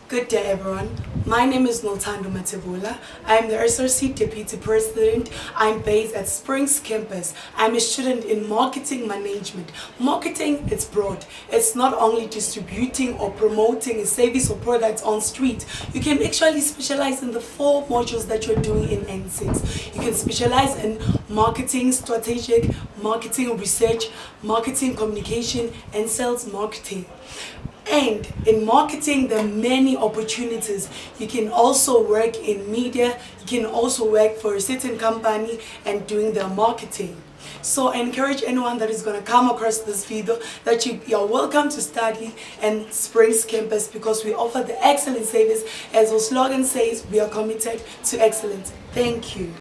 Good day everyone. My name is Nolthando Matebula. I'm the SRC Deputy President. I'm based at Springs campus. I'm a student in marketing management. Marketing is broad. It's not only distributing or promoting a service or product on street. You can actually specialize in the 4 modules that you're doing in N6. You can specialize in marketing strategic, marketing research, marketing communication, and sales marketing. And in marketing, there are many opportunities. You can also work in media, you can also work for a certain company and doing their marketing. So I encourage anyone that is going to come across this video that you're welcome to study in Springs campus because we offer the excellent service. As our slogan says, we are committed to excellence. Thank you.